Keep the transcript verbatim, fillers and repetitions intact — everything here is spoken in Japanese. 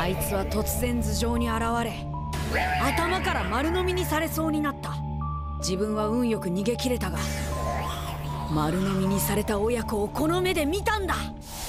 あいつは突然頭上に現れ、頭から丸飲みにされそうになった。自分は運よく逃げ切れたが、丸飲みにされた親子をこの目で見たんだ。